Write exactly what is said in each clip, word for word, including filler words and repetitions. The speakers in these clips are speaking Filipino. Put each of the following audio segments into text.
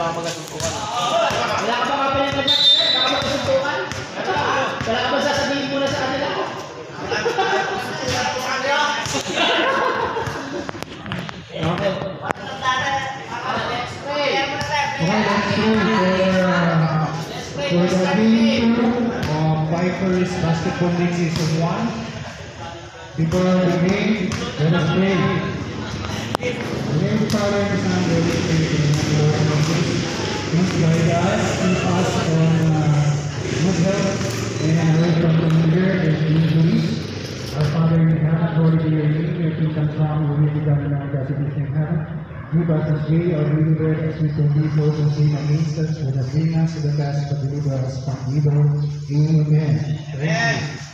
ka magkasuntukan. Wala ka ba kapalit na dyan? Wala ka magkasuntukan? Wala ka ba sasabihin muna sa kanila? Okay. Okay, let's go for, uh, for the game of Vipers Basketball League Season one. Before the game, let us pray. The name of the Father and the Son and the Holy Spirit, in the Lord of Jesus. Please guide us, keep us on uh, good health and away from the fear and injuries. Our Father in heaven, glory to your name, your kingdom come, your will be done on earth as it is in heaven. Give us this day our daily bread, as we forgive those who sin against us, and not bring us to the test, but deliver us from evil. Amen. Amen.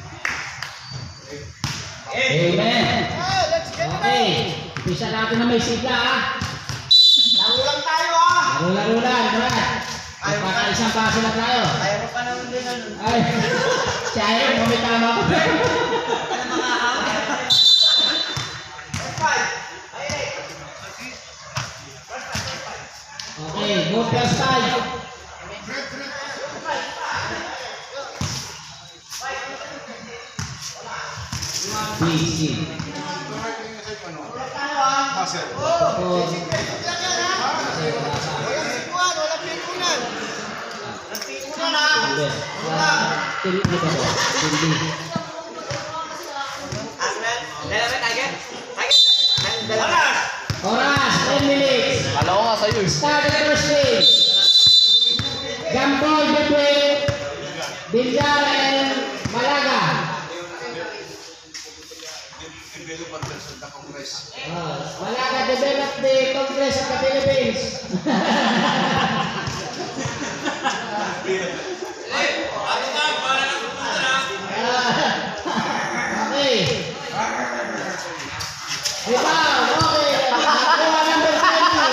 Amen. Okay. Umpisa natin na may sigla, ha? Laro lang tayo, ah! Laro-laro lang, diba? Magpaka-isang paso na tayo. Ayaw mo pa naman din, ano? Ay, si Iron, kung may tama ko. Ano mga hawak? Okay, go first time. Busy. Oh. Oras, ten minutes. Alam ko nga sa'yo. Start the first stage. Gambol between Binjar and Malaga. Uh, Malaga develop the Congress of the Philippines. Okay. Rebound, okay. Nakuha number twenty.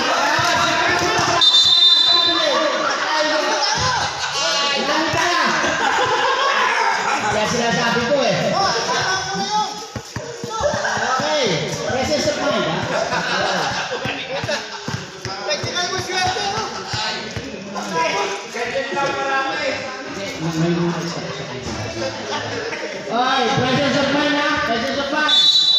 Ilan ka na? Kaya sinasabi ko eh. Okay. Presence of mind, ha? Okay, presence of mind, ha? Presence of mind.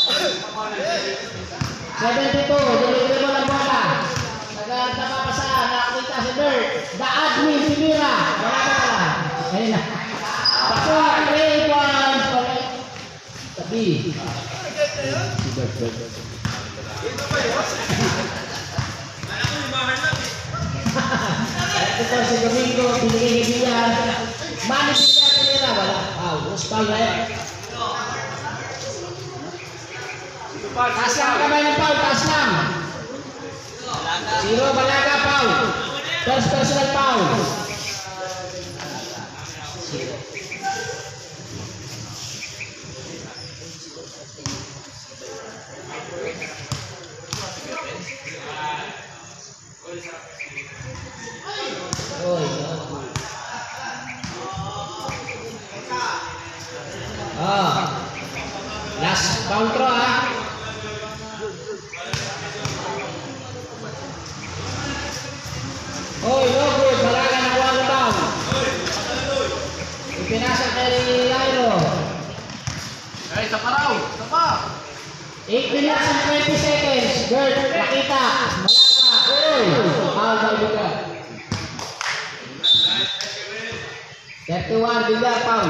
seventy-two, delivery mo ng bola. Nagpapasaan, nakakita si Bert. The admin, si Mira. Wala ka pala. Ayun na. Pasok, three points. Tabi. Si Bert, Bert, Bert. Ito po si Domingo, binigay ni Villar. Mani Villar, si Mira. Wala. Wow, uspal na yan. Taas lang kamay ng foul, taas lang. Zero, Malaga, foul. First personal foul. Zero. Oy, ah. Last foul throw, ha. Oy, no good. Malaga nakuha ng foul. Ipinasa kay Lairo. Ay, isa pa raw. Isa pa. eight minutes and twenty seconds. Gert, makita. Malaga. Oy. Foul by Bigar. thirty-one, Bigar, foul.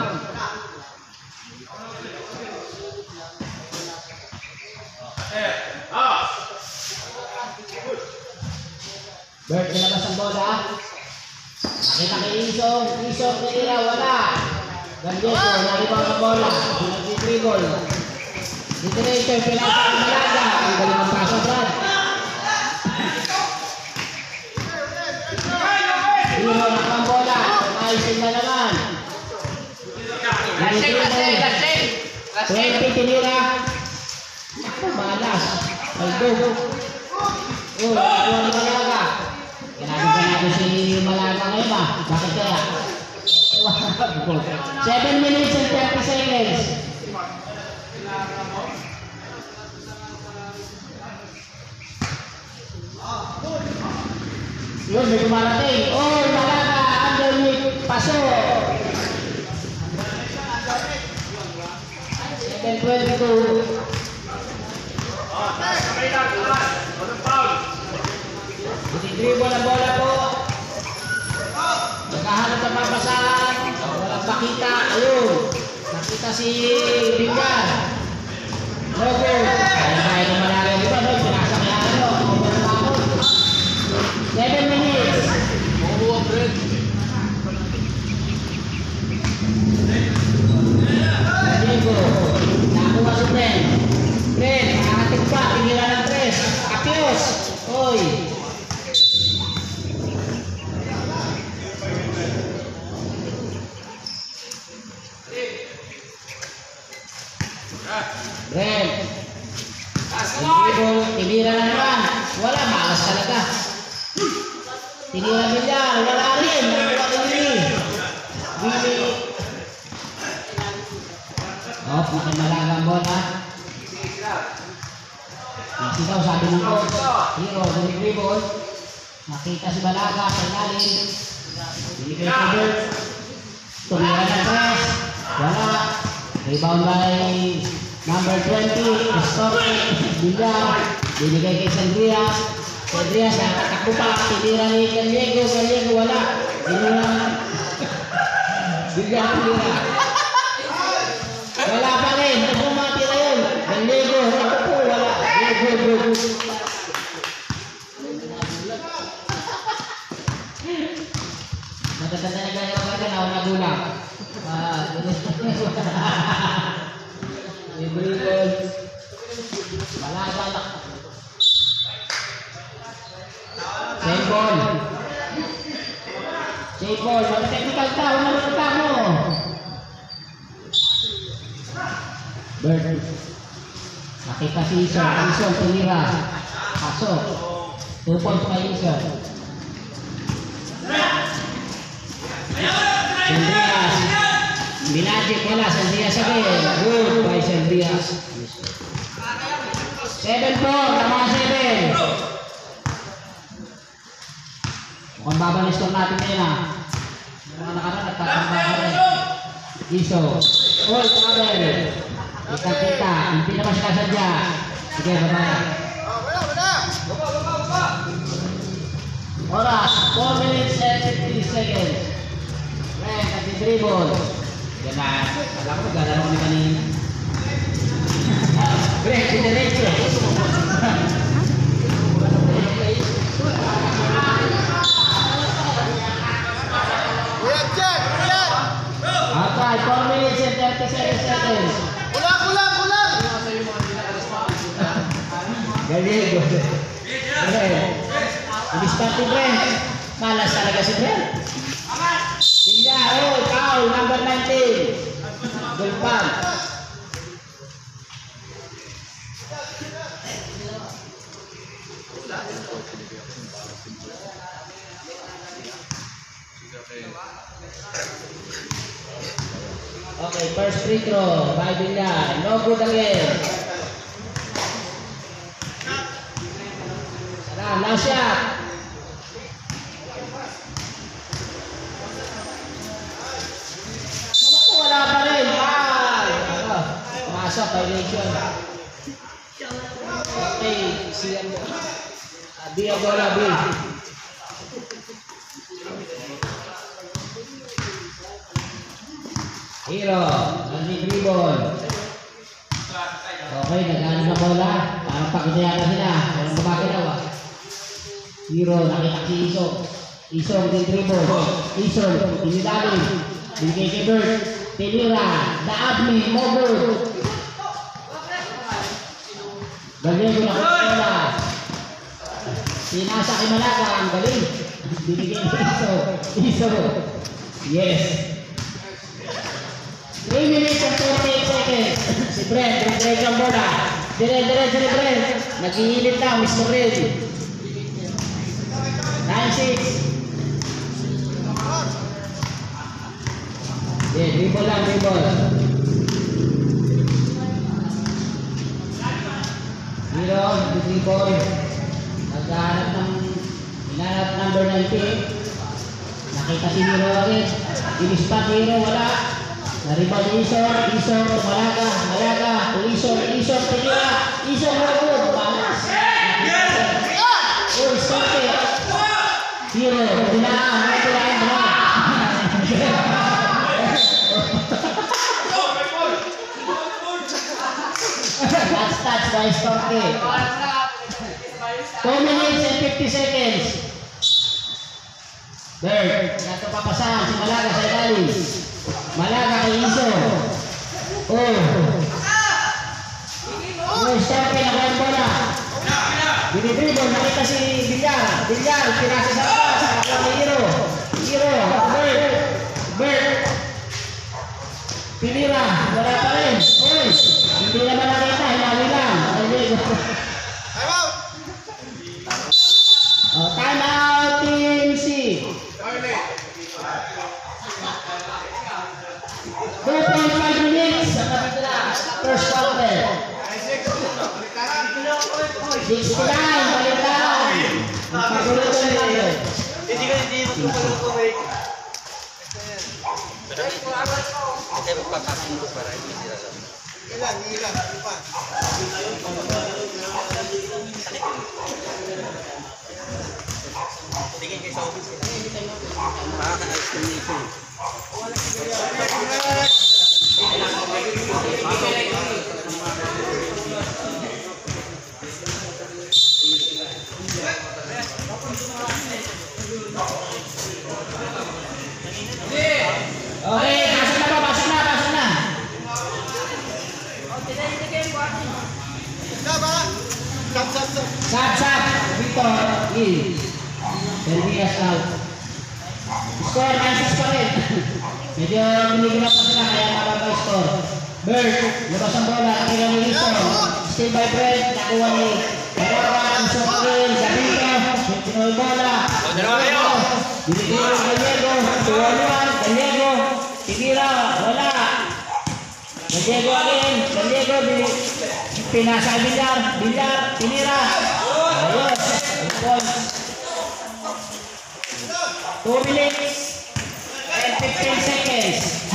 Bert, nilabas ang bola. Nakita kay Isong. Isong, nilira, wala. Gandieso, nalibang ang bola. Pinag-dribble. Detonator, pinasa ang Malaga. Ang galing ang paso, Brad. Hino, nakang ang bola. Tumayisin na naman. Lasing, lasing, lasing. twenty, tinira. Ako, malas. Aldo. Oh, nakuha ni Malaga. Kinagawa natin si Malaga ngayon ba? Bakit kaya? seven minutes and thirty seconds. Yun, may dumarating. Oh, Malaga, underneath, paso. seven twenty-two. Dribble ang bola po. Naghahanap ng papasahan. Walang makita. Ayun. Nakita si Bingan. Robert. Kaya-kaya ng Malaga. Di ba? No? Pinasa kaya ano. seven minutes. Diego. Nakuha si Bren. Bren. Nakating pa. Tinira ng tres. Apios. Oy. Bren. Dribble, tinira na naman. Wala, malas talaga. Tinira nila, wala rin. Nakuha ni Willie. Willie. Oh, nakimalaga ang bola. Nakita ko sabi ng coach. Hero, dribble. Nakita si Malaga sa ilalim. Binigay sa Bert. Tumira ng press. Wala. Rebound by number twenty, Story, Billar, binigay kay Sandrias. Sandrias, nakatakbo pa, tinira ni Gallego, Gallego wala. Tinira, Billar, tinira. Wala pa rin, ano matira yun? Gallego, takbo, wala. Go, go, go. Natatanda na gano'n ka na, ako nagulang. Ah, Dribble. Malaga na. Save ball. Save ball. Mag-technical tao na magkita mo. Bird. Nakita si Ison. Ison tumira. Pasok. Two points pa Ison. Sandrias. Minagic wala. Sandrias again. Good by Sandrias. seven four. Tama seven. Mukhang babalis lang natin ngayon ha. Mga nakaraan nagtatamba ka rin. Iso. All travel. Kita-kita. Hindi naman siya kasadya. Sige, babaya. Oras. four minutes and fifty seconds. Ren, nag-dribble. Yan na. Alam ko, gagano ni kanina. Ren, dinerecho. Okay, four minutes and thirty-seven seconds. Kulang, kulang, kulang! Gallego. Ren. Disparte Bren. Malas talaga si Bren. Tingga, oh, foul, number nineteen. Gulpan. Okay, first free throw by Villar. No good again. Sarah, last shot. Wala pa rin. Ah, masok, violation. Okay, siyan mo. Dia bola Bill. Hero, nag-dribble. Okay, nag-ano na bola. Parang pakitayaka sila. Walang babakinaw ah. Hero, nakita si Iso. Iso, nag-dribble. Iso, tinidali. Binigay kay Bert. Tinira. Daabni, Mogo. Gallego na bola. Sinasa kay Malaga. Ang galing. Binigay kay Iso. Iso. Yes. three minutes and twenty-eight seconds. Si Brent, break ang bola. Dire, dire, dire, Brent. Nag-iinit na, Mister Red. nine six. Yeah, dribble lang, dribble. Hero, dribble. Naghahanap ng Hinanap number nineteen. Nakita si Hero agad. Inispat Hero, wala. Naribal ni Isor, Isor, Malaga, Malaga, Isor, Isor, Pinira, Isor, Ragod, balas. Oh, stop it. Hero, dinaan, may dinaan, dinaan. Last touch by Storke. two minutes and fifty seconds. Bird, nato papasahan si Malaga sa ilalim. Malaga kay Iso. Oh. Oh, Storke na kayang bola. Binidribol, nakita si Villar. Villar, pinasa sa labas. Nakakuha ni Hero. Hero, Bird. Bird. Pinira, wala pa rin. Oy, hindi naman nakita, hinawi lang. Oh, time out, Team C. two point five minutes sa kapitula. First quarter. sixty-nine, balitaan. Pagulutan na tayo. Hindi ko hindi mo kumulong. Kasi magpapakita ko para hindi sila lang. Ilan, ilan, ilan. Tingin kayo sa office. Makaka-ice cream nito. Okay, pasok na ba? Pasok na, pasok na. Sap, sap. Victor, in. Servias out. Score, nine six pa rin. Medyo binigyan pa sila, kaya mababa score. Bird, labas ang bola, nakila ni Lito. Still by Brent, nakuha ni Malaga, Iso pa rin, Gabito, Pinoy bola. Binigyan ni Gallego, Tuwaluan, Gallego, Pinira, wala. Gallego again, Gallego, pinasa Villar, Villar, Pinira. Ayos, two minutes and fifteen seconds.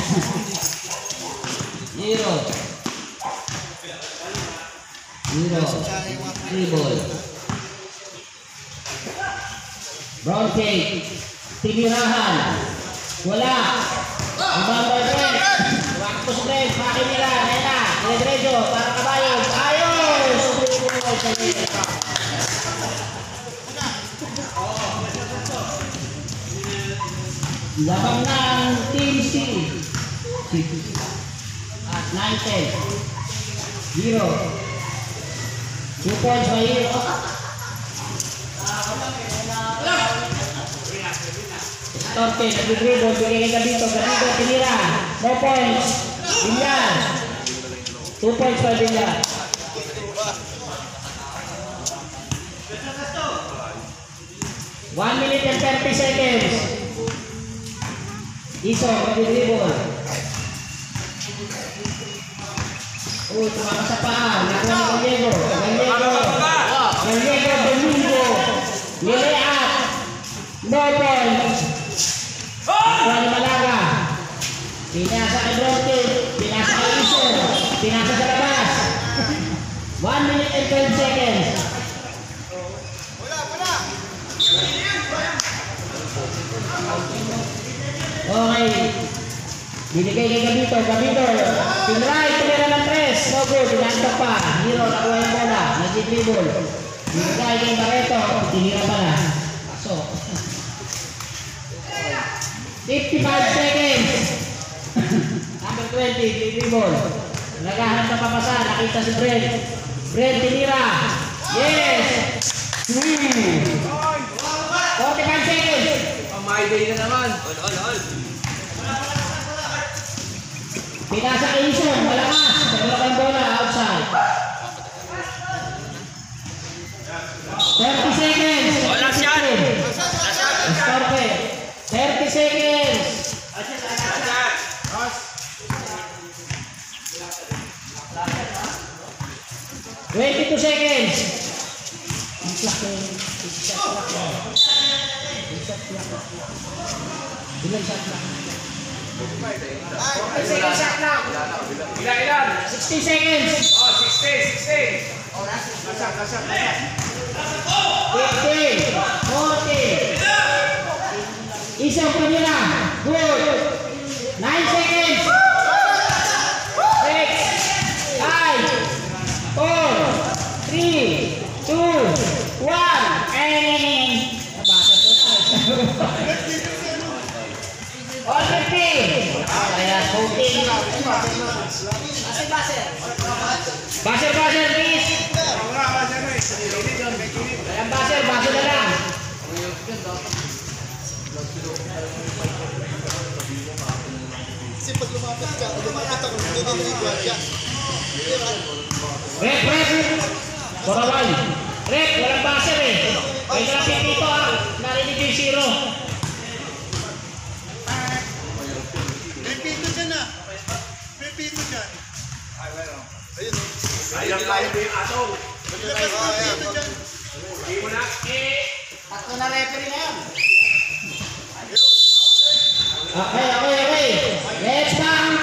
Zero. Zero. Three ball. Brown cake. Tinirahan. Wala. Umambay Brent. Waktos Brent. Makin nila. Nena. Diretso. Para kabayo. Ayos. Labang ng Team C. At nine ten. Zero. Two points by Hero. Storke, nag-dribble, bigay ka dito, Gabito, Pinira, no points, Villar, two points by Villar. One minute and thirty seconds. Iso, nag-dribble. Oh, tumama sa paa, nakuha ni Gallego, Gallego, Gallego, Domingo, Lileat, no points. Nakuha ni Malaga. Pinasa kay Bronte. Pinasa kay Iso. Pinasa sa labas. one minute and twelve seconds. Okay. Binigay kay Gabito. Gabito. Pinray. Tumira ng tres. No good. Pinantok pa. Hero. Nakuha yung bola. Nag-dribble. Binigay kay Barreto. Tinira pala. Pasok. fifty-five seconds. Number twenty, dribble. Naghahanap ng papasa, nakita si Brent. Brent, tinira. Yes! forty-five seconds. My day na naman. All, all, all. Pinasa kay Ison, malakas. Nagulak ang bola, outside. thirty seconds. Wala siya. Storke. thirty seconds. twenty-two seconds. Isak eh. Isak lang. Isak lang. Ilan shot lang? forty seconds shot lang. Ilan, ilan? sixty seconds. Oh, sixty, sixty. Lasak, lasak, lasak. fifty. forty. Isang pa nila. Good. nine seconds. six. five. four. three. two. one. And nabasa ko na. All fifty. Kaya voting. Baser, baser. Baser, baser, please. Ayan, baser, baser na lang. Kasi pag lumapit ka, lumapit ako, hindi na naiwan siya. Rek, rek. Korawal. Rek, walang baser eh. May traffic dito ah. Narinig yung zero. Repeat mo dyan ah. Repeat mo dyan. Ayun. Ayun tayo din atong. Ilabas mo, repeat mo dyan. Hindi mo na. Eh. Tatlo na referee na yan. Okay, okay, okay. Let's count.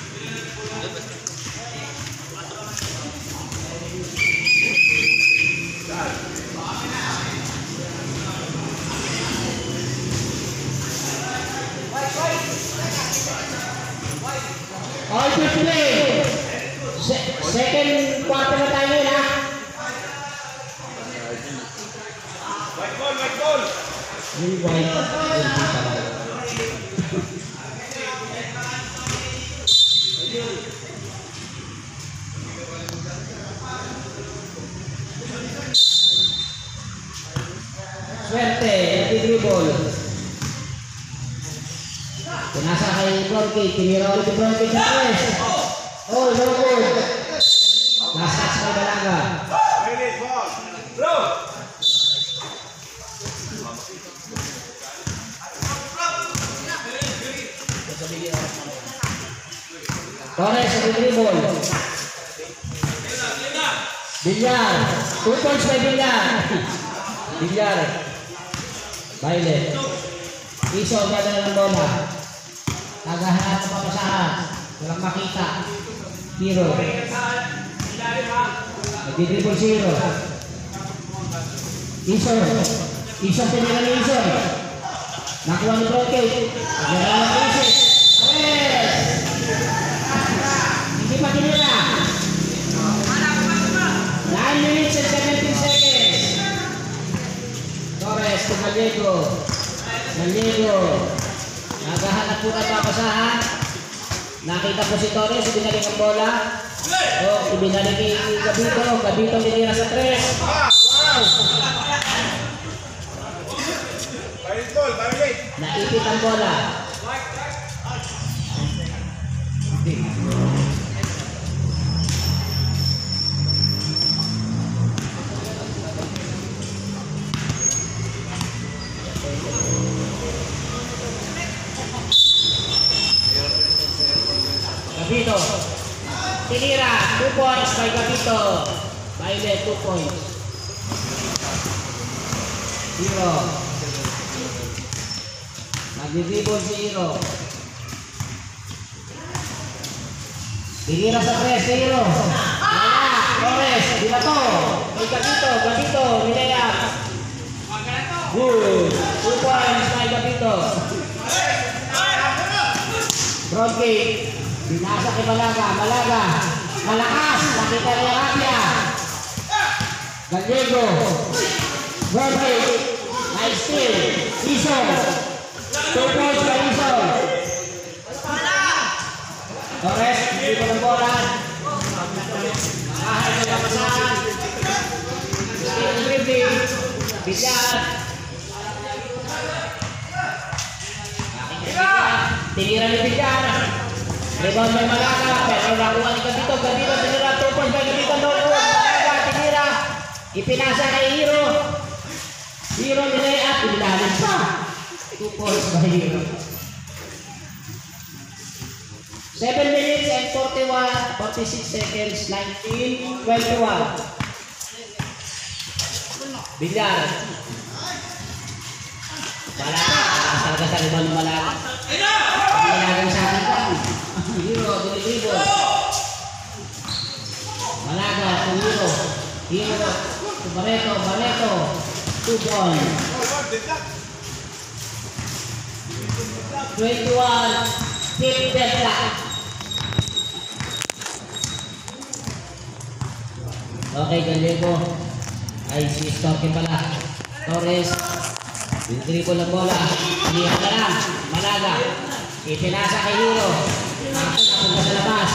All fifty. Se second quarter na tayo yun ha. White ball, white ball. Yung white. Swerte, dribble. Pinasa kay Bronky, tinira ulit yung Bronky sa press. Oh, no good. Nasa sa Balaga. Release ball. Blow. Torres sa dribble. Bilyar. Two points by Bilyar. Bilyar. Violet. Iso, ganda na ng bola. Naghahanap ng papasahan. Walang makita. Hero. Nagdidribble si Hero. Iso. Iso tinira ni Iso. Nakuha ni Bronky. Nagdala ng Iso. Yes! Hindi pa tinira. nine minutes and seventeen seconds. Torres to Gallego. Gallego. Naghahanap po ng papasahan. Nakita po si Torres, ibinalik ang bola. O, ibinalik kay Gabito. Gabito tinira sa tres. Wow! Violet ball, violet. Naipit ang bola. Gabito. Tinira. Two points by Gabito. Violet, two points. Hero. Nagdidribble si Hero. Tinira sa tres si Hero. Wala. Torres. Dilato. Kay Gabito. Gabito. Nilaya. Good. Two points by Gabito. Bronky. Binasa kay Malaga. Malaga. Malakas. Nakita ni Arabia. Gallego. Bronky. Nice steal. Ison. Two points by Ison. Torres. Hindi ko ng bola. Makahay ng papasahan. Steal dribbling. Bilyar. Tinira ni Bilyar. Rebound by Malaga. Pero nakuha ni Gabito. Gabito tinira. Two points by Gabito. No good. Malaga tinira. Ipinasa kay Hero. Hero nilay at ilalim pa. Two points by Hero. seven minutes and forty-one, forty-six seconds. nineteen twenty-one. Bilyar. Malaga. Talaga sa riba ng Malaga. Malagang sa akin lang. Hero, Dilibo. Malaga, Hero. Hero. Barreto, Barreto. Two points. twenty-one. fifty lang. Okay, Gallego. Ay, si Storky pala. Torres. Dribble ng bola. Lihat na lang. Malaga. Ipinasa kay Hero. Tapos napunta sa labas.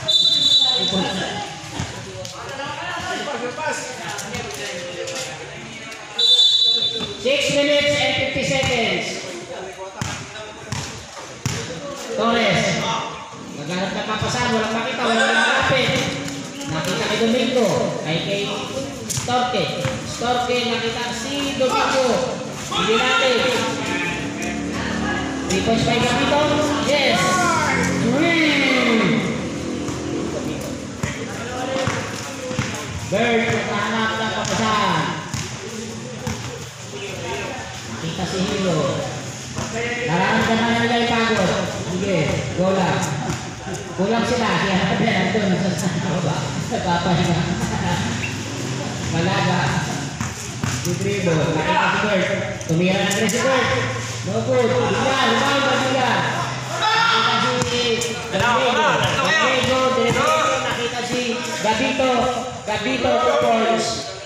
six minutes and fifty seconds. Torres. Naghanap na papasan. Walang makita. Walang malapit. Nakita kay Domingo. Ay kay Storke. Storke nakita si Domingo. Hindi natin. three points by Gabito. Yes. Three. Bird. Nakahanap ng papasan. Nakita si Hero. Nararamdaman na nila yung pagod. Sige. Gola. Kulang sila. Kaya nakabila doon sa baba. Nagpapahinga. Malaga. Dribble. Nakita si Bird. Tumira na rin si Bird. No good. Bilyar. Rebound na Bilyar. Nakita si Gabito. Gabito. Gabito. Nakita si Gabito. Gabito. Two points.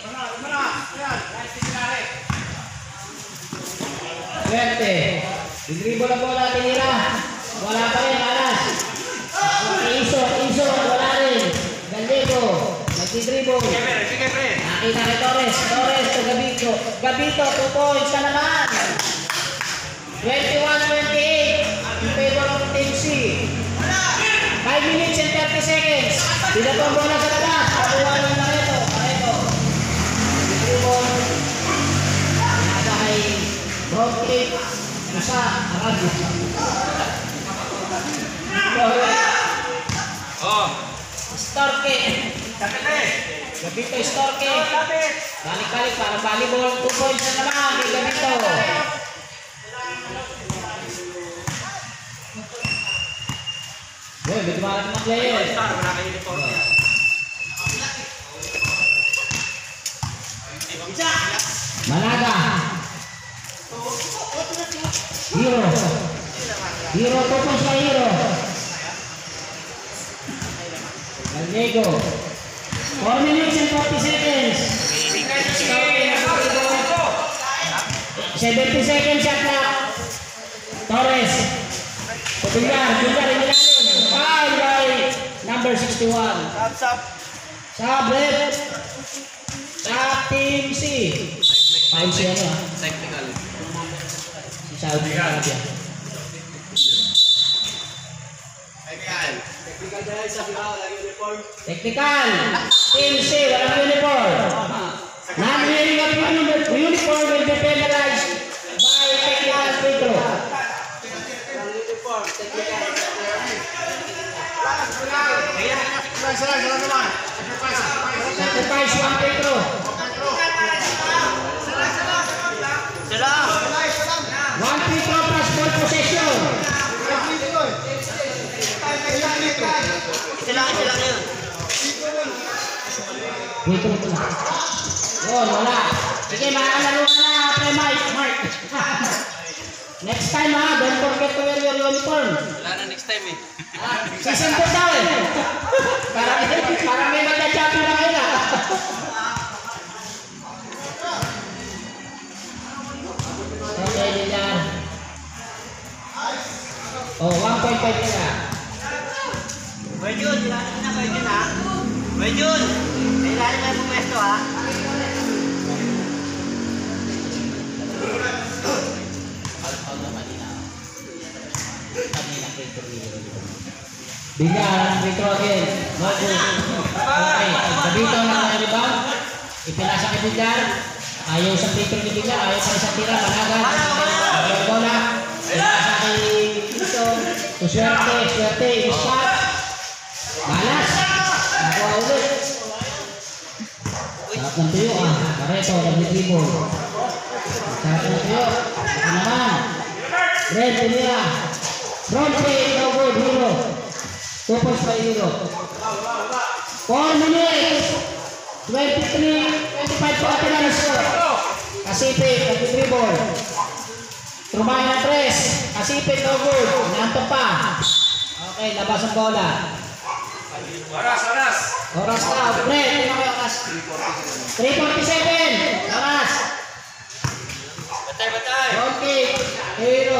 Swerte. Dribble na bola. Tinira. Wala pa rin. Alas. Iso. Iso. Wala rin. Gallego. Nagdidribble. Nakita kay Torres. Torres to Gabito. Gabito, two points ka naman. twenty-one twenty-eight. In favor of Team C. five minutes and thirty seconds. Dito po ang bola sa labas. Pakuha ng Barreto. Barreto. Dribble. Nasa kay Broadcliff. Musa. Arabia. Oh. Storke. Gabito Storke. Balik-balik para volleyball. Two points na naman kay Gabito. Uy, may tumarap ng player. Malaga. Hero. Hero, two points kay Hero. Gallego. four minutes and forty seconds. seventy seconds shot clock. Torres. Bilyar, Bilyar in ilalim. Foul by number sixty-one. Sab, sab. Sabret. Sa Team C. Five siya niya. Technical. Si Saudi Arabia. Technical. Team C, walang uniform. Non-wearing of uniform will be penalized by technical free throw. Sacrifice one free throw. One free throw plus ball possession. Dito ito na. Yun, wala. Sige, makakalaro ka na, pre Mike, Mark. Next time ha, don't forget to wear your uniform. Wala na next time eh. Season two daw eh. Para, para may magka-champion na kayo na. Okay, Lilan. Oh, one point five ka. Bayun, ilalim na kayo dyan ha. Bayun, ilalim na yung pumesto ha. Bilyar, retro again. No good. Okay, Gabito na ng rebound. Ipinasa kay Bilyar. Ayaw sa free throw ni Bilyar. Ayaw pa rin sa tira. Managan. Ayaw bola. Ipinasa kay Tito. Swerte, swerte. Shot. Balas. Nakuha ulit. Sarap ng tuyo ah. Pareto, nag-dribble. Sarap na tayo. Ito naman. Red, Timira. Front play, no good, hero. Two points by hero. Four minutes. twenty-three, twenty-five po atin na score. Kasipit, nag-dribble. Trumay na tres. Kasipit, no good. Nanto pa. Okay, labas ang bola. Oras, oras. Oras na, break. three forty-seven. Oras. Batay, batay. Okay, hero.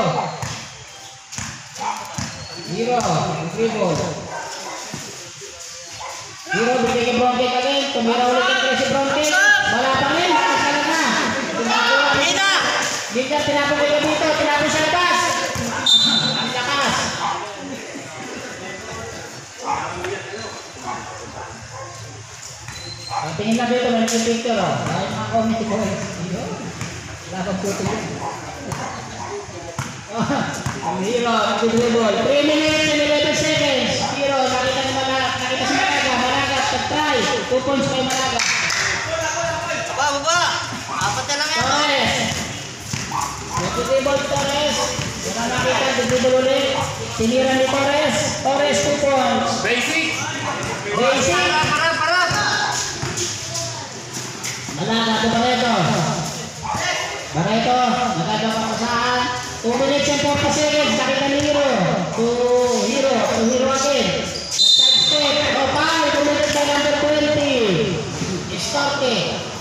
Hero, dribble. Hero, bigay kay Bronte kagin. Tumira ulit ang tres si Bronte. Wala pa rin, lakas ka na na. Mina! Bigla, tinapon kayo dito, tinapon sa labas. Ang lakas. Ah, tingin lang dito, may picture oh. Ay, mga comedy boys. Wala kang puto yun. Ang hero, nag-dribble. three minutes and eleven seconds. Hero, nakita ni Malaga, nakita si Malaga. Malaga, tag-try. two points kay Malaga. Baba, baba! Apat na lang yan. Torres. Nag-dribble Torres. Yan ang nakita, nag-dribble ulit. Sinira ni Torres. Torres, two points. Basic. Basic. Parang, parang! Malaga, ito Barreto. Barreto, nagagawa ka saan? two minutes and forty seconds, nakita ni Hero. To Hero, to Hero again. Nag-side step, o foul, committed by number twenty. Estorte.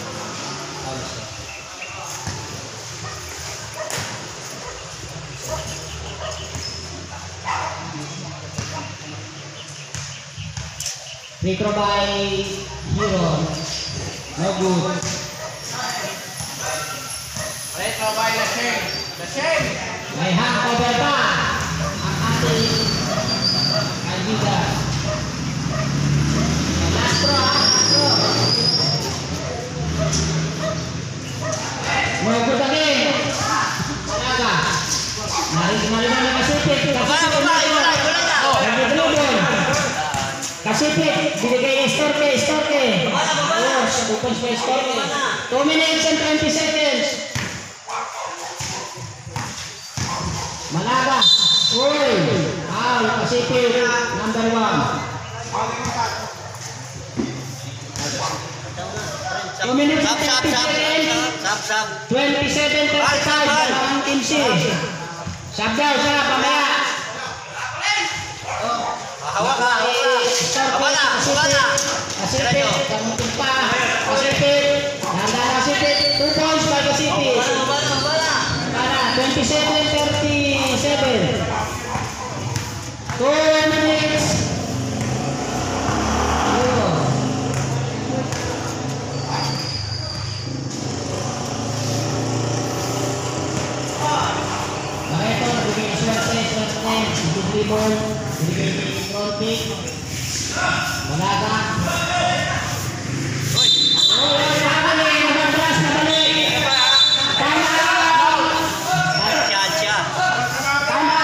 Free throw by Hero. No good. Retro by the chain. The chain. May hangover pa ang ating kaibigan. Last throw, ha? Last throw. No good again. Malaga. Narinig-narinig na Kasipit. Baba, baba! Iwala, iwala na! Nag-dribble. Kasipit. Binigay ni Estorte. Estorte. Baba, baba! Yes, open space Estorte. two minutes and twenty seconds. Malaga. Uy. Foul. Kasipit. Number one. two minutes Sab, and sab, thirty sab! seconds. Sab, sab! twenty-seven thirty-five. Dalawang team C. Sab daw siya. Pamaya. Hawak ka, hawak ka! Baba na, baba na! Kasipit. Kamutin pa. Kasipit. Nanda Kasipit. Two points by Kasipit. Baba na, baba na, baba na! Para twenty-seven thirty-seven. Two minutes. Zero. Barreto, bigay ni Suerte, Suerte, dribble, bigay ni Bronte. Malaga. Uy! Oh, nabalik, nabalik, nabalik. Tama. Siya, siya! Tama.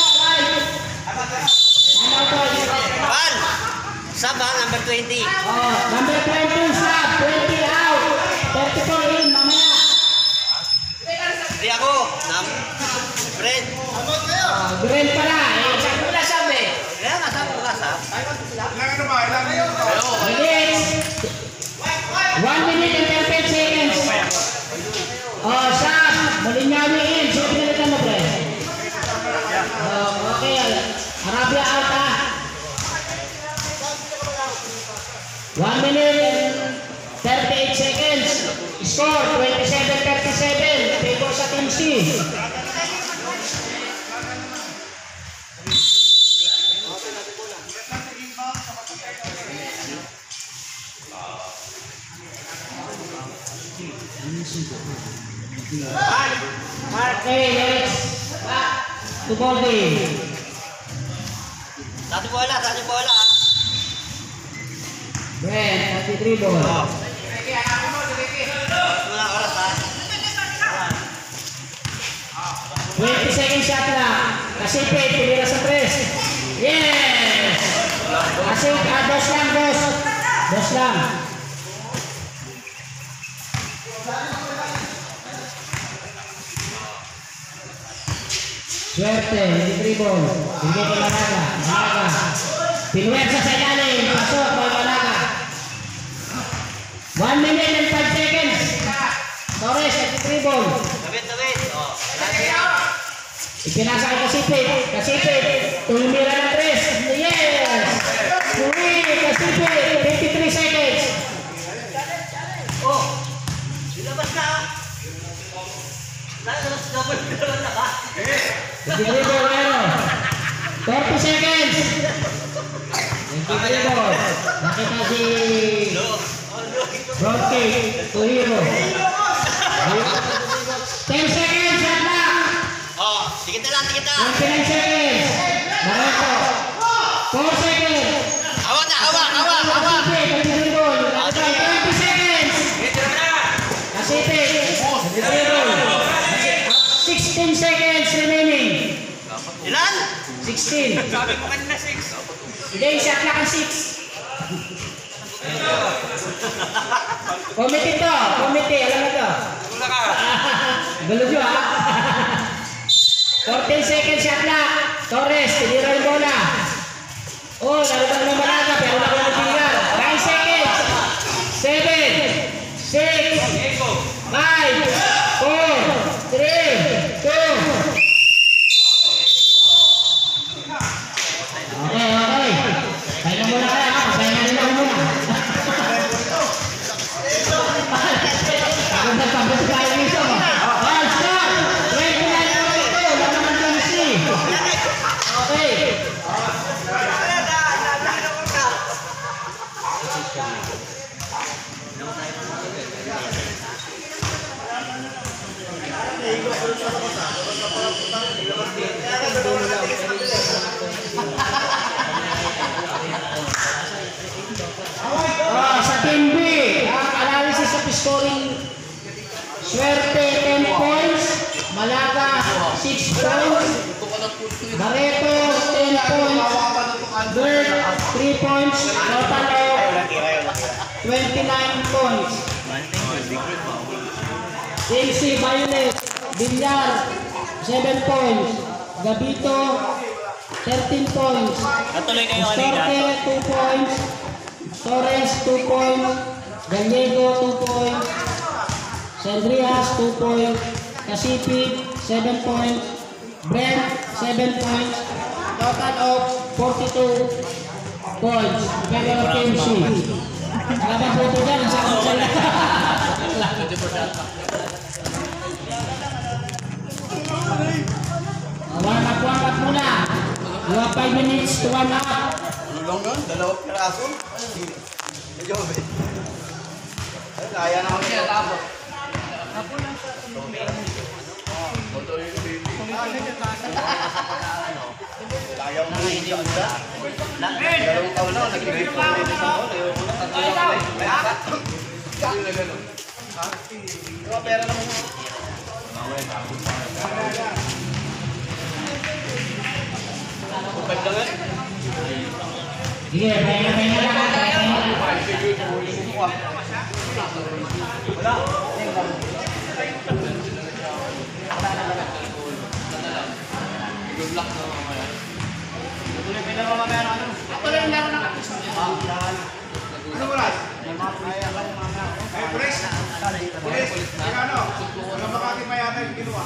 Tama po. Bal! Sab ha, number twenty. Oh, number twenty stop, twenty out. thirty-four in, mamaya. Hindi ako. Nam... Fred. Oh, green pala. Eh, sabi ko na sabi. Kaya nga, sab ko ka, sab. Minutes. One minute and thirty seconds. Oh, Sam, Malinyawi in. Sino pinalitan mo, pre? Oh, okay. Arabia out, ha? One minute and thirty-eight seconds. Score, twenty-seven thirty-seven. Favor sa Team C. Okay, next. Back to ball game. Satu bola, satu bola. Brent, thirty-three ball. Oh. Wala oras ha. twenty seconds shot na. Kasipit, tumira sa press. Yes! Kasi, ah, dos lang, dos. Dos lang. Suerte, hindi dribble. Bigay ko Malaga. Malaga. Pinuwersa sa ilalim. Pasok, may Malaga. One minute and five seconds. Torres, hindi dribble. Tabit, tabit. Oh. Ipinasa kay Kasipit. Kasipit. Tumira ng tres. Yes! Uwi, Kasipit. fifty-three seconds. Oh. Ilabas ka. Tapos double double na ba? Hindi dribble, ano? thirty seconds. Hindi dribble. Nakita si Bronte. Tuhiro. ten seconds. Atla. Oh, tikit na lang, tikit na lang. twenty-nine seconds. Barreto. four seconds. Hawak na, hawak, hawak, hawak. Kasipit. Hindi dribble. twenty seconds. Kasipit. Hindi dribble. sixteen seconds remaining. Ilan? sixteen. Sabi mo kanina six. Hindi, shot lang ang six. Committee to. Committee. Alam mo to. Wala ka. Gulo nyo ha. fourteen seconds shot lang. Torres. Tinira yung bola. Oh, nalabang ng Malaga. Pero wala ko nagbigar. nine seconds. seven. six. five. four. three. two. Okay, okay. Pahinga muna kayo ha. Pahinga nila ko muna. Pagod na pagod tayo dito. Oh, stop! twenty-nine forty-two. Lang naman kami si. Okay. Ah, sa Team B, ang analysis of scoring. Suerte ten points, Malaga six points, Barreto ten points, Bird three points, total of twenty-nine points. Team C, Violet, Villar seven points, Gabito thirteen points, Storte two points, Torres two points, Gallego two points, Sandrias two points, Kasipit seven points, Brent seven points, total of forty-two points. Pero Team C. Laban po ito dyan, ang sakot sa Warm up, warm up muna. You have five minutes to warm up. Ano lang yun? Dalawang piraso? Medyo, eh. Kaya na kami tapos. Kaya mo yung ganda. Dalawang taon na, nag-grade ko rin sa ako. Ayaw ko na, tatlo lang ako eh. Kaya na gano'n. Ha? Diba pera naman mo? Pagpag lang eh. Sige, pahinga, pahinga lang. Pahinga lang. Wala. Good luck na mamaya. Tuloy pa lang mamaya na ano? Tuloy na lang na. Ano mo ras? Ay, Pres! Pres! Teka ano? Ano makati pa yata yung kinuha?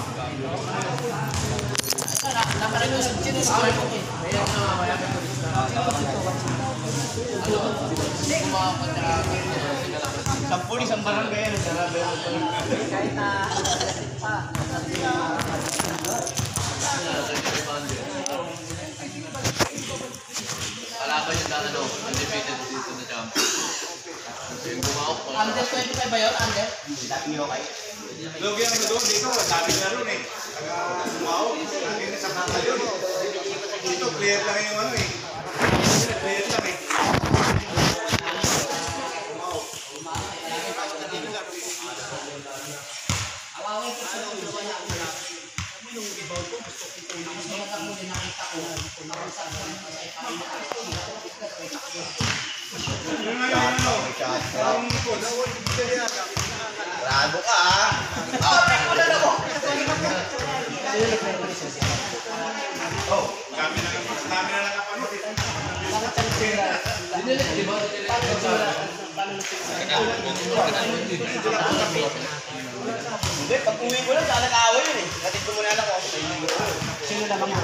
Sampun isang barangay yan. Kahit na Kalaban yung daan ano, undefeated dito na champion. Yung gumawak pa. Under twenty-five ba yun? Under? dating okay. Logi ang doon dito, dami na rin eh. Wow, dati na sa kaka yun. Dito, clear lang yung ano eh. Clear lang eh. Rago ka ah. Ah, wala na mo. Hindi, pag uwi ko lang, saan nag-away yun eh. Natid ko muna anak ko. Sino na mga?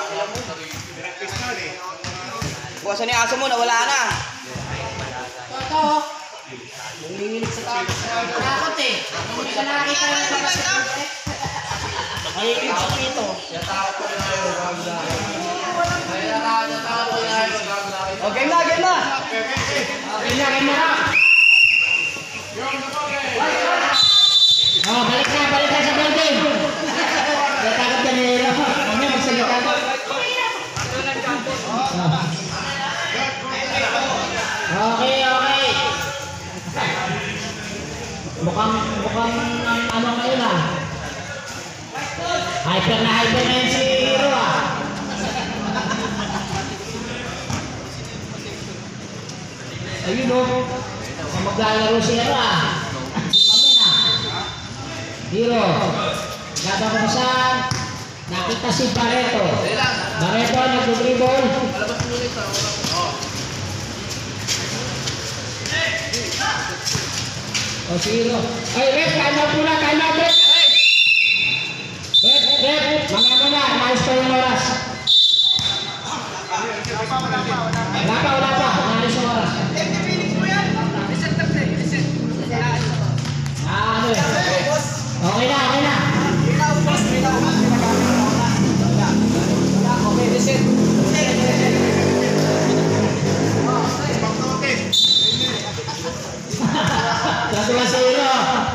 Buwasan ni aso mo, nawala na. Ito. Nanginginig sa tao. Takot eh. Hindi ka nakakita ng mga sa Mahilig sa pito. Okay na, game na. Okay na, game na. Oh, balik na, balik na sa building. Kaya takot ka nila. Ano, magsalita ka. Okay, okay. Mukhang, mukhang ano kayo na. Hyper na hyper na yun si Hiro ah. Ayun o. Maglalaro siya ah. Mamin ah. Hiro. Gada ko saan. Nakita si Barreto. Barreto nag-dribble. O si Hiro. Ay, Red, kanya pula, kanya Red. Red, Red, mamaya mo na, maayos pa yung oras. Wala pa, wala pa, maayos yung oras. Ah, ano eh. Okay na, okay na. Okay, reset. Natuwa si Hiro.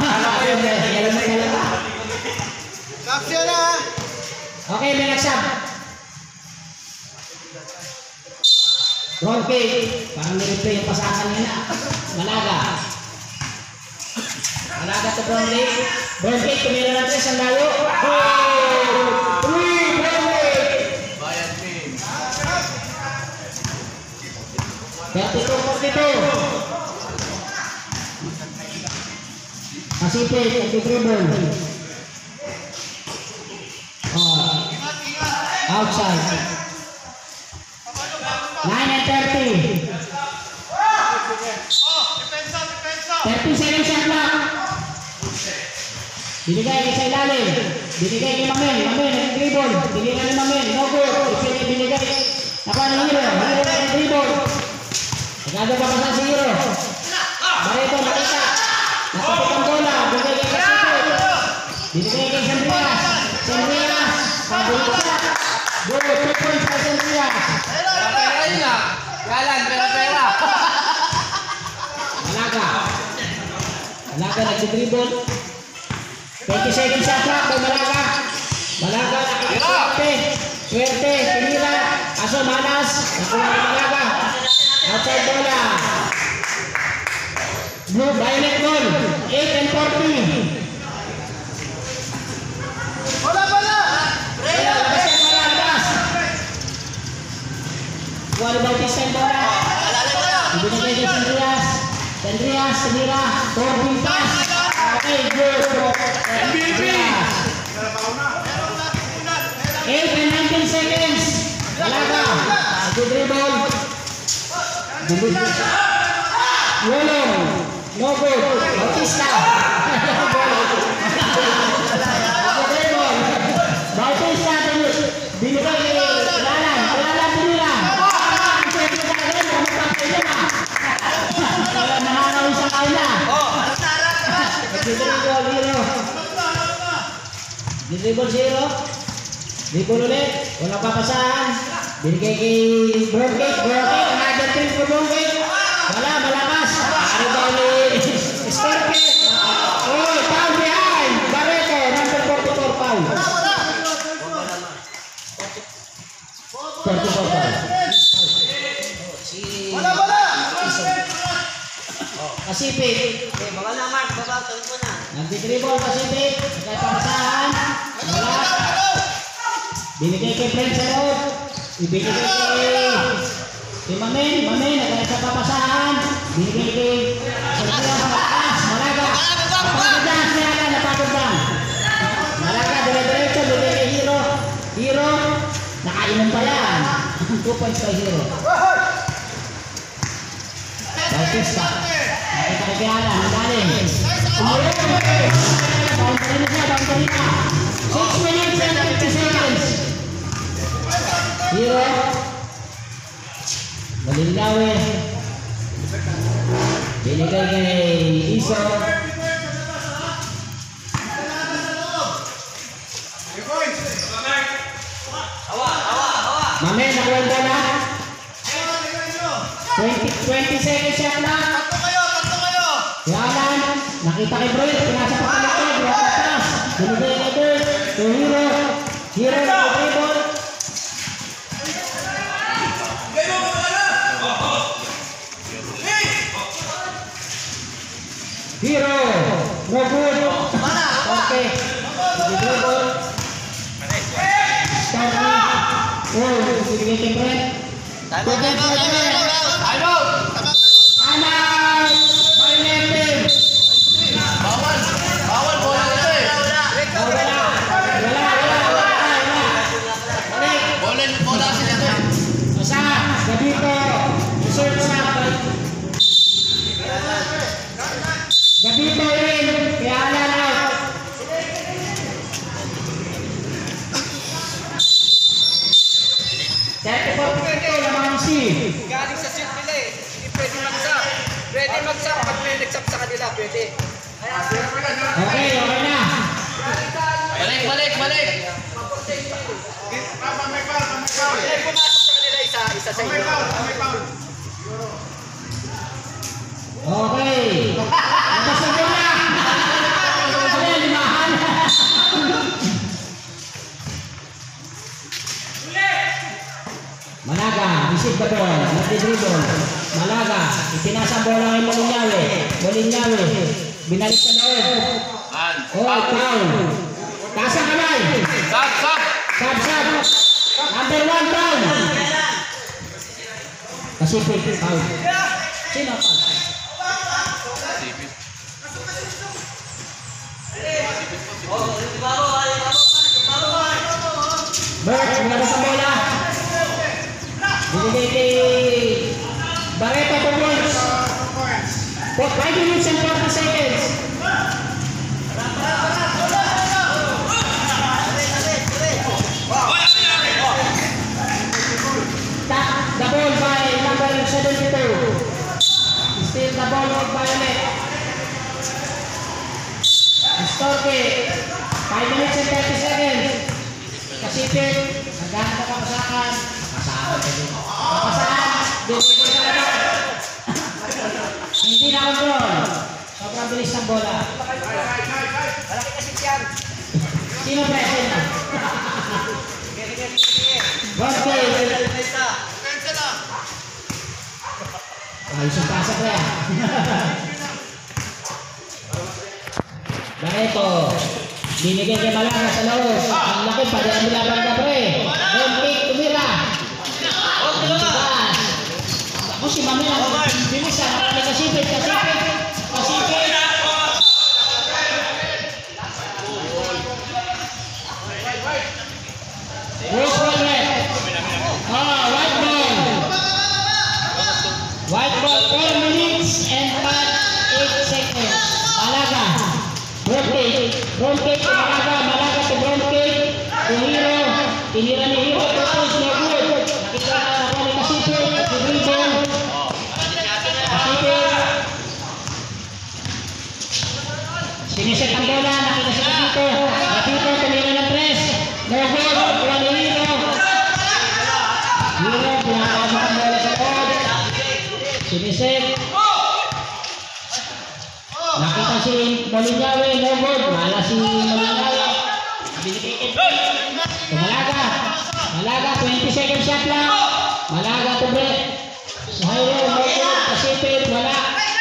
Okay, may nagsab. Roll kick. Parang nireplay yung pasakan nila. Malaga. Malaga to Brownlee. Roll kick, tumira na tres ang layo. Uy, Brownlee. Bayan team. thirty-two forty-two. Pasipit, nag-dribble. Oh. Outside. nine and thirty. thirty seconds ang clock. Binigay kay sa ilalim. Binigay kay Mamen. Mamen, nag-dribble. Binigay ni Mamen. No good. Ipili binigay. Napa ni Hiro. Hiro nag-dribble. Nagado pa pa si Hiro. Barreto nakita. Nakapit ang bola. Binigay kay Kasipit. Binigay kay Sandrias. Sandrias. Pabulita. Good. two points kay Sandrias. Pera yun ah. Galan, pera-pera. Malaga. Malaga nag-dribble. twenty seconds sa clock kay Malaga. Malaga nakakaswerte. Swerte. Pinira. Kaso manas. Nakuha ni Malaga. Outside bola. Blue violet ball. eight and forty. Bola, bola! Kaya labas yan bola. Labas. Kuha ni Bautista yung bola. Ibinigay kay Sandrias. Sandrias. Sinira. Forbing pass. Okay, good. Sandrias. eight and nineteen seconds. Malaga. Good dribble. Dibigay. Wolong. No good. Bautista. Bautista. Binigay kay Lalan. Lalan pinira. Nakakawin sa kaila. Nag-dribble Hiro. Nag-dribble si Hiro. Dribble ulit. Walang papasahan. Binigay kay Bronkik. Bronkik. Another team for Bronkik. Wala, malakas. Ano ba ni Storke? Oh, foul behind. Barreto. Number forty-four foul. forty-four foul. Bola, bola! Pasipit. Okay, baka na Mark, baba, tuloy mo na. Nag-dribble Pasipit. Nagkay papasahan. Wala. Binigay kay Frank sa loob. Ibinigay kay kay Mamen. Mamen, nagkay sa papasahan. Binigay kay Sandrias. Malakas. Malaga. Napagod lang. Malaga. Napagod lang. Malaga. Dire-diretso. Binigay kay Hiro. Hiro. Nakainom pa yan. two points kay Hiro. assist pa. Nakita ko kaya na, nagaling. Umuwi. Boundary na siya, boundary na. six minutes and fifty seconds. Hero. Malingawi. Binigay kay Iso. Mame, nakuha na na. twenty seconds siya na. Tatlo kayo, tatlo kayo. Yaman, nakita kay Bro, pinasa pa kay Bro, Bro patas. Binigay kay Bro, to Hero. Hero na dribble. Hero, no good. Okay, dribble. Start na. Oh, binigay kay Bro. Time out, time out, time out. Time out. Time out! Violated! Bawal! Bawal bola nito eh! Wala! Wala! Wala! Wala! Balik! Bola, bola kasi nito eh! Isa! Gabito! Reserve sa Gabito rin! Kaya na out! thirty-four fifty lamang si Galing sa seat nila eh. Hindi pwede mag-sap. Pwede mag-sap pag may nag-sap sa kanila. Pwede. okay, okay na Balik, balik, balik! Pwede pumasok sa kanila isa, isa sa inyo. okay napasagin na okay, limahan Malaga, receive the ball, nagdi-dribble. Malaga, ipinasa bola kay Molinyawe. Molinyawe, binalik sa loob. Man! Oh, foul. Taas ang kamay. Sab, sab! Sab, sab. Number one, foul. Pacific, foul. Sino foul? Sipit. Bert, binalik sa bola. Binigay kay Barreto for points. For five minutes and forty seconds. Tap the ball by number seventy-two. Still the ball of Violet. Storke. five minutes and thirty seconds. Kasipit. Naghanap na kapasakan. Kapasakan ka din. Kapasakan. Dito ka na. Hindi na control. Sobrang bilis ng bola. Malaki kasi yan. Sino present na? Rocky. Ayos ang pasok na yan. Barreto. Binigay kay Malaga sa loob. Ang laki pa din ang nilaban ka pre. Don't kick, tumira. Bukas. Ako si Mamela. Bilisan. Nakali kasipit, kasipit. Kasipit. Rose Wallet. Ah, white ball. White ball, four minutes and eight seconds. Malaga. Front kick. Front kick to Malaga. Malaga to front kick. To Hero. Tinira ni Hero. Tapos no good. Nakita na ako ni Kasipit. At si Dribble. Kasipit. Siniset ang bola. Nakita si Kapito. Kapito. Tumira ng press. No good. Kuha ni Hero. Hero. Pinapasok ang bola sa board. Siniset. Nakita si Molinyawe, no good. Mahala si Molinyawe. Binigay kay Malaga. Malaga, twenty second shot lang. Malaga to break. Sahiro, no good. Pasipit, wala.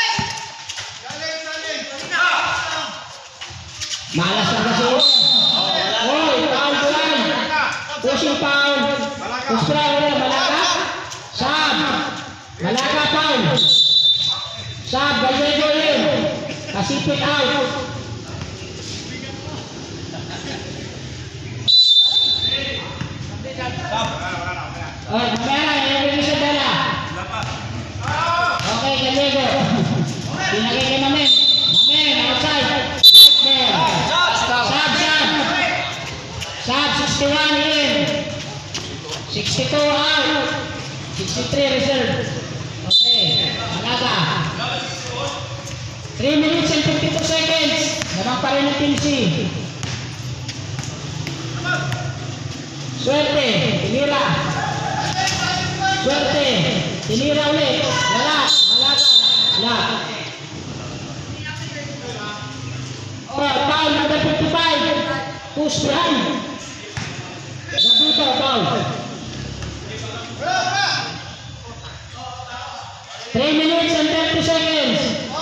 Malas na kasi. Oy, foul ko lang. Pushing foul. Push foul, Malaga. Sab. Malaga, foul. Sab, Gallego yun. Kasipit out. Oh, mamaya, yung isa dala. Okay, Gallego. Binagay kay Mamen. Mamen, outside. Mamen. Sab, sab. Sab, sixty-one in. sixty-two out. sixty-three reserve. Okay, Malaga. three minutes and fifty-two seconds. Lamang pa rin ang Team C. Swerte, tinira. Swerte, tinira ulit. Wala, Malaga. Wala. Oh, foul number fifty-five. Push behind. Gabito, foul. three minutes and thirty seconds.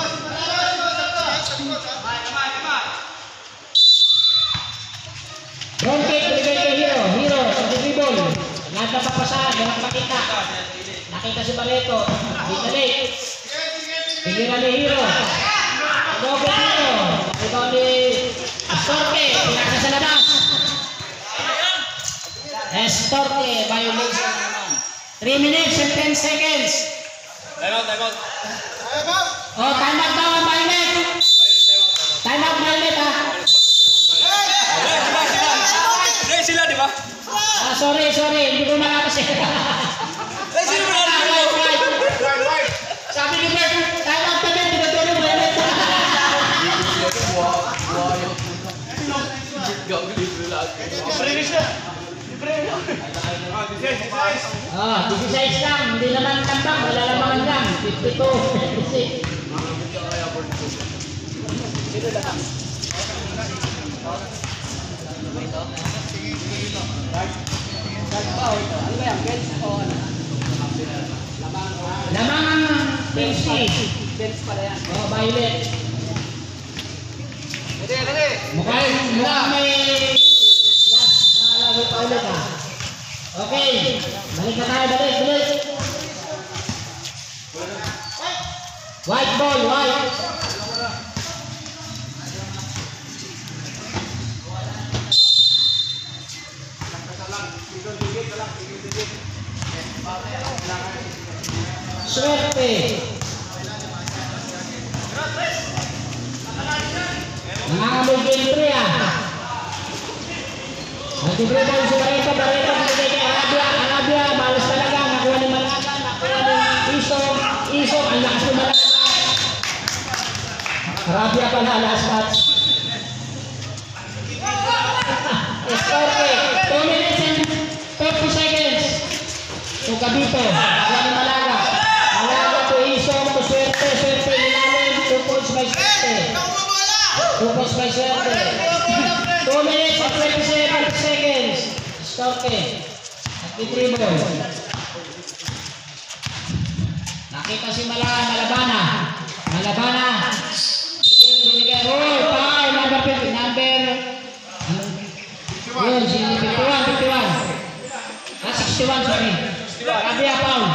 Front kick, bigay kay Hero. Hero, sa dribble. Lahat na papasahan, walang makita. Nakita si Barreto. Binalik. Tingnan ni Hero. Dobe Hero. Ito ni Estorque. Pinasa sa labas. Estorque, violation naman. three minutes and ten seconds. Time out, time out. Oh, time out daw ang Violet. Time out Violet ha. Hindi sila, di ba? Ah, sorry, sorry. Hindi ko malakas eh. Eh, sino mo na? Right, right. Sabi ni Bert, time out kami. Tinutulong Violet. Ah, fifty-six lang. Hindi naman tambang. Malalamangan lang. fifty-two, fifty-six. Lamangan Team C. Oh, Violet. Mukhang mukhang may last na laro pa ulit ha. Okay, balik na tayo, balik, balik. White ball, white. Swerte. Nangangamoy game three ah. Nag-dribble si Barreto, Barreto binigay kay Arabia, Arabia, malas talaga, nakuha ni Malaga, nakuha ni Isong, Isong, ang lakas ni Malaga. Arabia pala, last match. Estorque, two minutes and thirty seconds. To Gabito, nakuha ni Malaga. Malaga to Isong, to Swerte, Swerte, ilalim, two points by Swerte. Two points by Swerte. two minutes and twenty-seven seconds. Estorque. Nag-dribble. Nakita si Malaga, Malabana. Malabana. Binigay. Oh, foul. Number fifty. Number. Yun, fifty-one, fifty-one. Ah, sixty-one, sorry. Rabia, foul.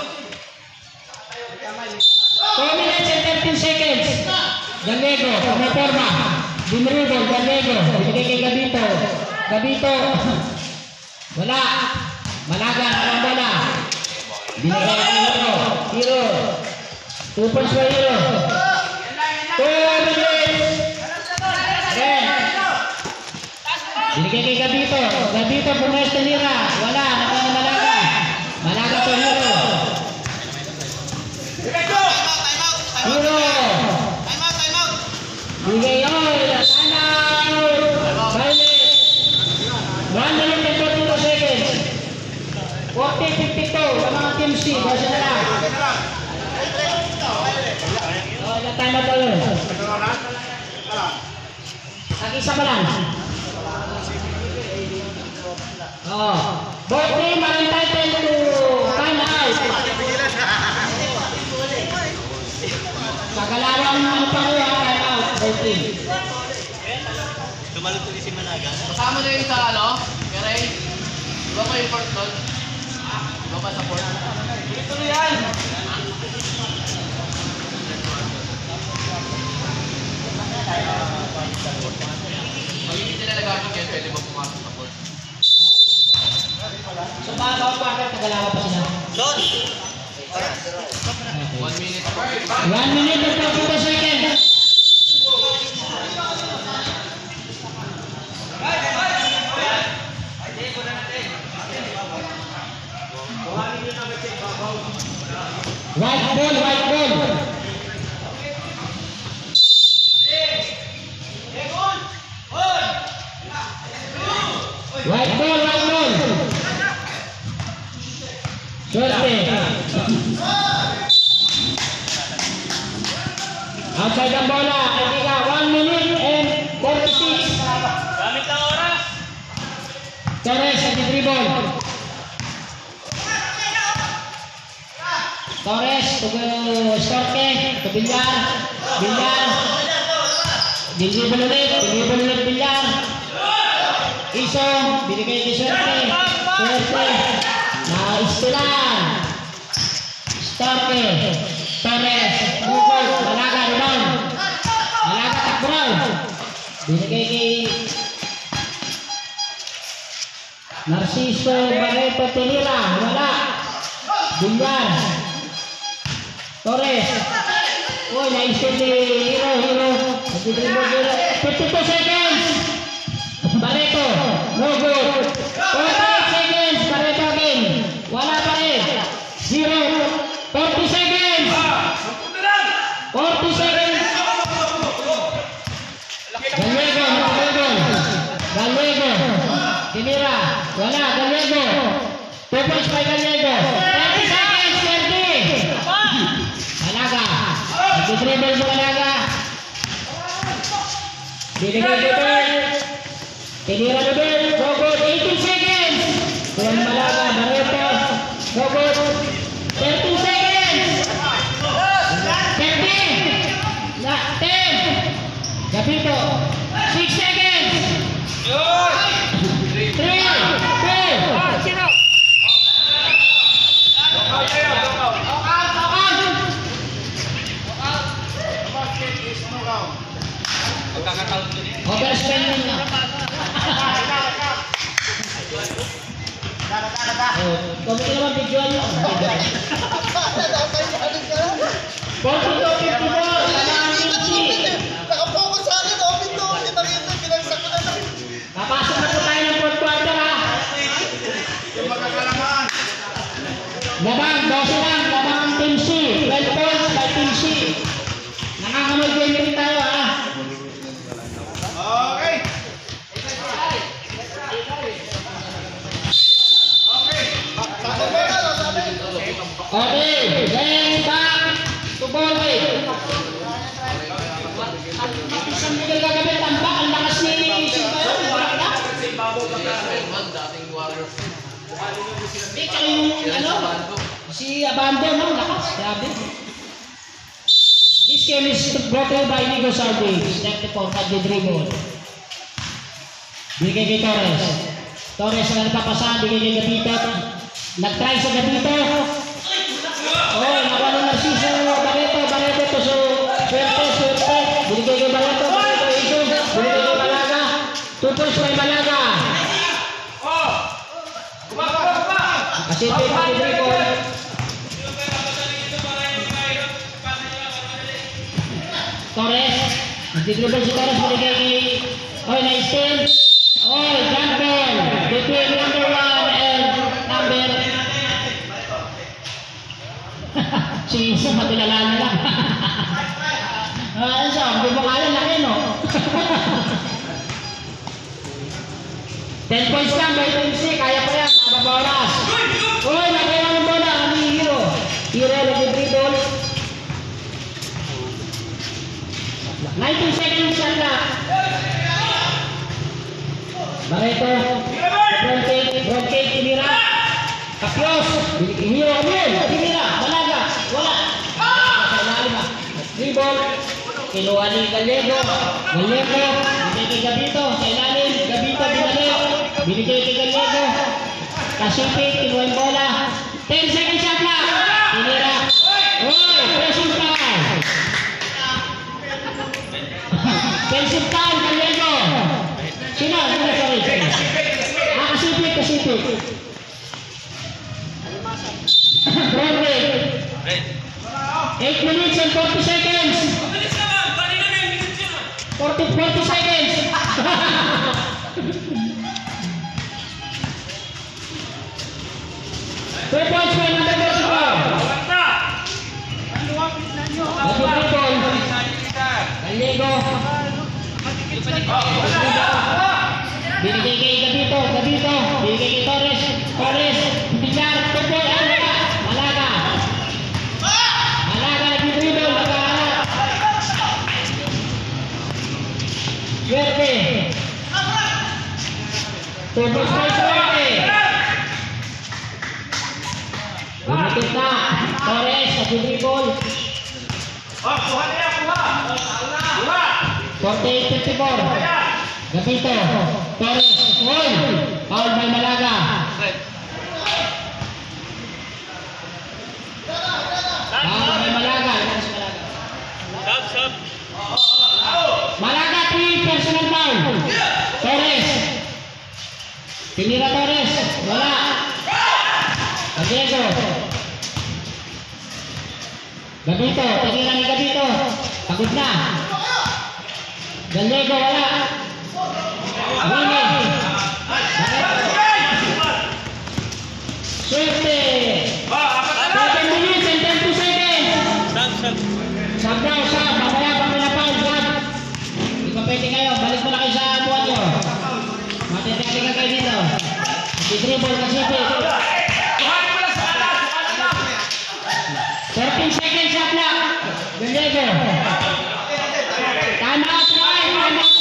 two minutes and thirteen seconds. Gallego, Reforma. Dinribble, Gallego. Binigay kay Gabito. Gabito. Wala. Malaga, walang bola. Binigay kay Hero. Hero. Two points for Hero. Two minutes. Then. Binigay kay Gabito. Gabito, pumesto nila. Wala. Nakuha ni Malaga. Malaga to Hero. Hero. Bigay oy, time out. Violet. one minute and forty-two seconds. forty fifty-two sa mga Team C. Basta na lang. Oh, ilang time out tayo. Nag-isa pa lang. Oh. Both team are entitled to time out. Pagkalawang ano pa kayo ha, time out. Both team. Tumalog tuloy si Malaga. Kasama na yung sa ano? Kaya Diba ko yung port doon? Diba pa sa port? Ito yan! Pag hindi nila nagamit yan, pwede ba pumasok sa port? So mga kapag tagalawa pa sila. Don! One minute. One minute remainder forty-two seconds. White ball, white ball. White ball, white ball. Swerte. Outside ang bola. Kaibiga, one minute and forty-six. Gamit ng oras. Torres at dribble. Torres to Storke, to Villar. Villar. Dribble ulit, dribble ulit Villar. Iso, binigay kay Swerte. Swerte. Na-istilan. Storke. Torres. Bukol. Malaga, rebound. Malaga, takbraw. Binigay kay Narciso Barreto Tenira. Wala. Villar. Torres. Uy, na-istil ni Hero. Hero. fifty-two seconds. Barreto. No good. forty seconds. Barreto again. Wala pa rin. Zero. forty seconds. forty seconds. Gallego. Gallego. Gallego. Tenira. Wala. Gallego. two points by Gallego. thirty seconds. thirty. Malaga. Nag-dribble mo Malaga. Binigay kay Bert. Tenira na Bert. Go good. eighteen seconds. Tuwan Malaga. Barreto. Go good. thirty seconds. thirty. ten. Gapito. six seconds. three. two. Overspending na. Komite naman video nyo. forty-two fifty-four. Kailangan Kimchi. Nakapokus sa akin, oh, Pito. Kita-kita, pinagsak ko na lang. Papasok na po tayo ng fourth quarter ha. Yung magkakalaman. Labang, dose lang. Labang ang Team C. twelve points by Team C. Nakakamag game rin tayo ha. Okay. Sabi mo na, sabi. Okay, then back to ball weight. Isang Miguel gagawin tambak. Ang lakas ni Simbayo. Dating Warriors. Hindi, tsaka yung ano, si Abando, no? Lakas, grabe. This game is brought to you by Nico Salvage. thirty-four, Kadri dribble. Bigay kay Torres. Torres ang napapasahan, bigay kay Gapito. Nag-try sa Gapito. Oh, nakuha ng Narciso. Barreto, Barreto to so Swerte, Swerte. Binigay kay Barreto, Barreto, Iso. Binigay kay Malaga. Two points by Malaga. Kasi ito yung pag-dribble. Torres. Nag-dribble si Torres. Binigay kay... Oy, na-steal. Oy, jump ball. Between number one and number... Si Iso, matilala na lang. Ano siya? Hindi mo kaya laki, no? ten points lang, by Team C. Kaya pa yan, mababaras. Uy, nakaya ng bola. Ano yung Hero? Hero, nag-dribble. nineteen seconds lang na. Barreto. Broncake, Broncake, Timira. Kapios. Hero, Amir. Timira, Malaga. Wala. Sa ilalim ah. Dribble. Kinuha ni Gallego. Gallego. Binigay kay Gabito. Sa ilalim. Gabito, binalik. Binigay kay Gallego. Kasipit, kinuha yung bola. ten seconds shot lang. Timira. Uy, pressing foul. Defensive foul, Gallego. Sino? Sino? Sorry. Ah, kasipit, kasipit. Broadway. eight eight minutes and forty seconds. forty, forty seconds. Two points for number thirty-four. Gallego. Binigay kay Gabito, Gabito. Binigay kay Torres, Torres. Pilar, Tupoy, Alaga. Malaga. Malaga nag-dribble, nag-aarap. Swerte. Tupoy sa Swerte. Bumitit na. Torres, nag-dribble. forty-eight fifty-four. Gabito. Torres. Oy! Foul by Malaga. Foul by Malaga. Malaga, three personal foul. Torres. Pinira Torres. Wala. Gallego. Gabito. Pinira ni Gabito. Pagod na. Gallego, wala. Winning. Swerte. seven minutes and twenty seconds. Sab daw, sab. Mamaya pa pinapaul, sab. Hindi pa pwede kayo. Balik mo na kayo sa buwan nyo. Matitili ka kayo dito. Di-dribble ka sipi. thirteen seconds, sab lang. Gallego. Time out, right? Time out,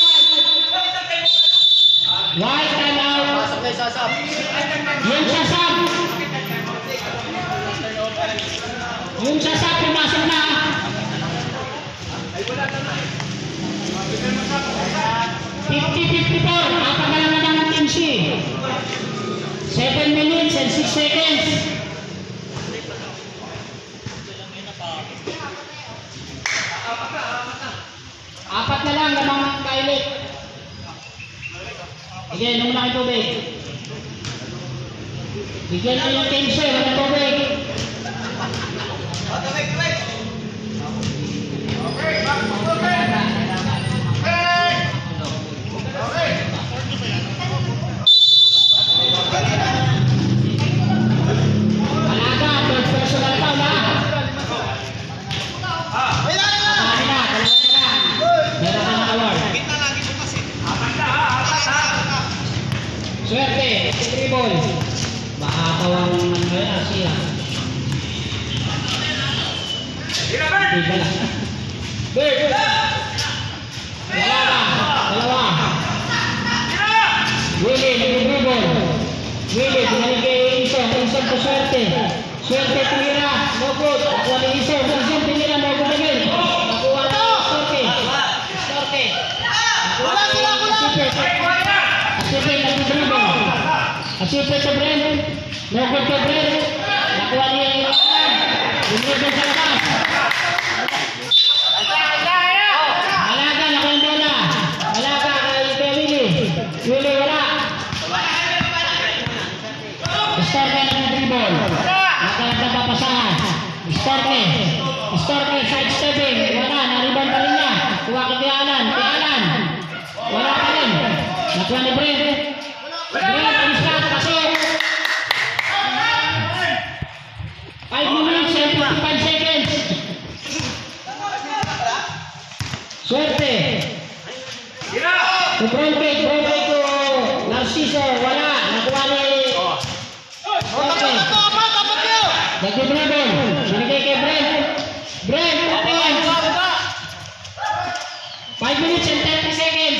right? Right, time out. Pasok na yung sasap. Yung sasab. Yung sasab, pumasok na. fifty fifty-four. Apat na lang na ng Team C. seven minutes and six seconds. Apat na lang namang kailit. Sige, inom na kayo tubig. Bigyan na yung team sir ng tubig. Malaga, third personal foul na. Patay na, dalawa na lang. Meron ka ng award. Swerte, dribble. Baka tawang ano yan, siya. Hindi pala. Bird! Dalawa, dalawa. Willie, nag-dribble. Willie, binalik kay Isong, Isong to Swerte. Swerte, tinira, no good. Nakuha ni Isong, Isong tinira, no good again. Nakuha na Storke. Storke. Nakuha ni Asipet. Asipet, nag-dribble. Asipet to Brent. No good to Brent. Nakuha niya yung ilan. Dinribble sa labas. Malaga, nakuha yung bola. Malaga, kay Willie. Willie, wala. Storke nag-dribble. Nagkalat na papasahan. Storke. Storke, side stepping. Wala, na-rebound pa rin niya. Kuha kay Tialan. Tialan. Wala pa rin. Nakuha ni Brent. Brent, alis ka. Pasok. five minutes and fifty-five seconds. Swerte. To Bronte. Bronte to Narciso. Wala. Nakuha ni Swerte. Nag-dribble. Binigay kay Brent. Brent, points. five minutes and thirty seconds.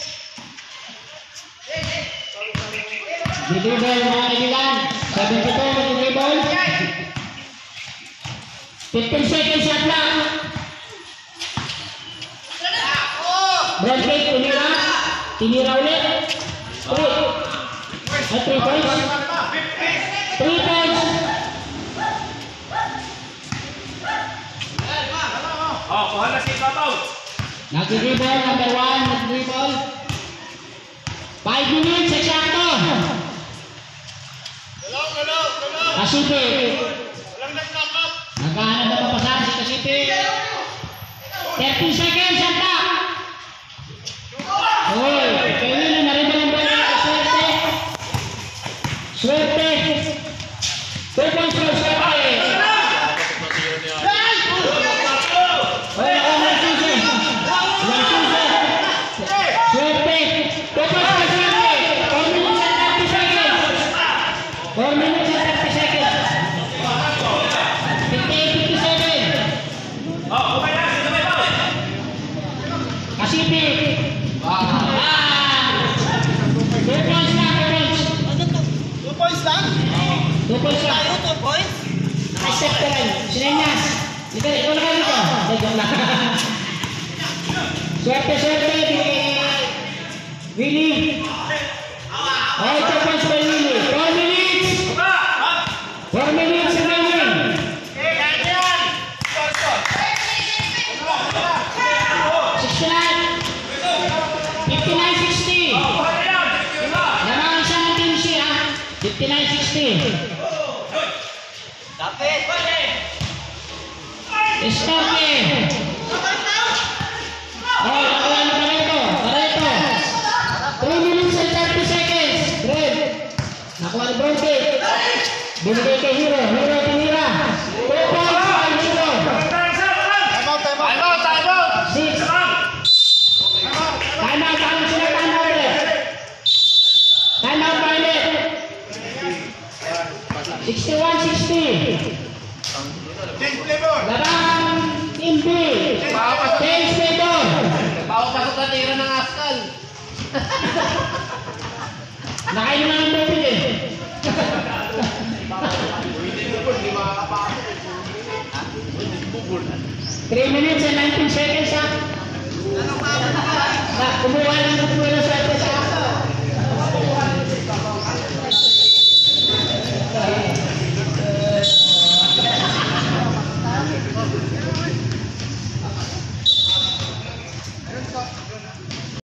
Di-dribble mga kaibigan. seventy-two nag-dribble. fifteen seconds shot lang. Brent Cake, tinira. Tinira ulit. Three. Ay, three points. Three points. Oh, kuha na si Babaw. Nag-dribble, number one, nag-dribble. Five minutes, eksakto. Kasipi. Naghahanap na papasahan si Kasipi. thirty seconds ang top. Uy, kay Willie na rin ang bola. Swerte. Swerte. Two points for Swerte. Uy, ako na susi. Walang susi. Swerte. Two points for Swerte. four minutes and thirty seconds. four minutes and thirty seconds. fifty-eight fifty-seven. Kasipik. Ah! Two points lang, two points. Two points lang? Two points lang. Tayo, two points. Naka-step ka lang. Sinenyas. Ikaw, ikaw na kayo dito. Hindi, joke lang. Swerte, swerte. Willie. Okay, two points by Willie. Four minutes. Four minutes remaining. sixty-nine. fifty-nine sixty. Lamang isang team siya. fifty-nine sixty. Dapat. Escape. Oh, nakuha na pala ito. Para ito. three minutes and thirty seconds. Red. Nakuha ni Bronte. Binigay kay Hero. Hero tinira. two points by Hero. Time out, time out. Six. Time out. Time sila time out ulit. Time out pa ulit. sixty-one sixty. Change flavor. Labang Imbi. James Pedor. Papapasok na tira ng askal. Nakain na ng tubig eh. three minutes and nineteen seconds.